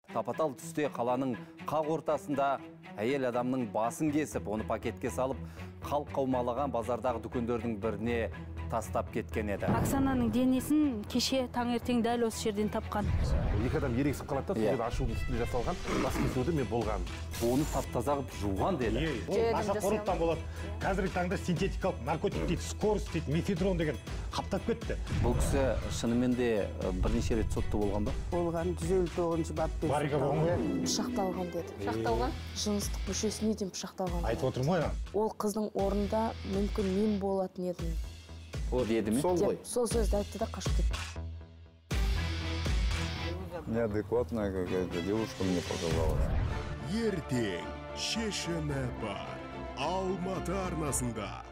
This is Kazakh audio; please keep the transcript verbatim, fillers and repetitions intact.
Тапатал түсте қаланың қақ ортасында әйел адамның басын кесіп, оны пакетке салып, халық қаумалаған базардағы дүкендердің біріне тастап кеткен еді. Оксананың денесін кеше таңертең дәл осы жерден тапқан. Екі адам ерегісіп қалады да, сол ашудың үстінде жасалған бас кесуді мен болған. Оны тап-таза қылып жуған деді. Нашақорлықтан болады. Қазіргі таңда синтетикалық наркотик дейді, скорость дейді, мефедрон деген қаптап кетті. Бұл кісі шынымен де бірнеше рет сотты болған ба? Болған жүз елу тоғызыншы баппен пышақталған деді. Пышақталған? Жыныстық мүшесіне дейін пышақталған. Айтып отырмын ғой. Ол қыздың орнында мүмкін мен болатын едім. О, деді ме? Сол ғой. Сол сөзді айтты да қашып кетті. Неадекватная какая-то девушка мне показалась. Ертең шешімі бар. Алматы арнасында.